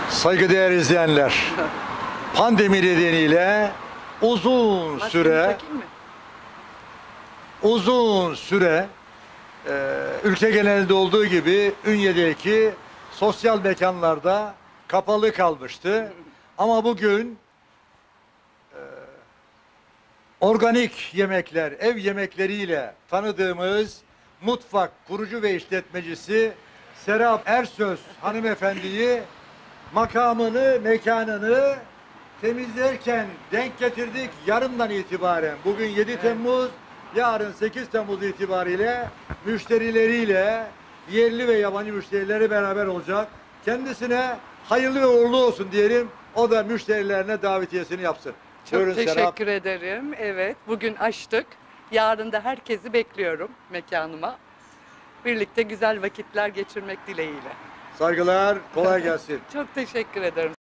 Saygıdeğer izleyenler, pandemi nedeniyle uzun süre ülke genelinde olduğu gibi Ünye'deki sosyal mekanlarda kapalı kalmıştı. Ama bugün organik yemekler, ev yemekleriyle tanıdığımız mutfak kurucu ve işletmecisi Serap Ersöz hanımefendiyi makamını, mekanını temizlerken denk getirdik yarından itibaren. Bugün 7 Temmuz, yarın 8 Temmuz itibariyle müşterileriyle, yerli ve yabancı müşterileri beraber olacak. Kendisine hayırlı ve uğurlu olsun diyelim. O da müşterilerine davetiyesini yapsın. Çok Buyurun teşekkür ederim. Evet, bugün açtık. Yarın da herkesi bekliyorum mekanıma. Birlikte güzel vakitler geçirmek dileğiyle. Saygılar, kolay gelsin. Çok teşekkür ederim.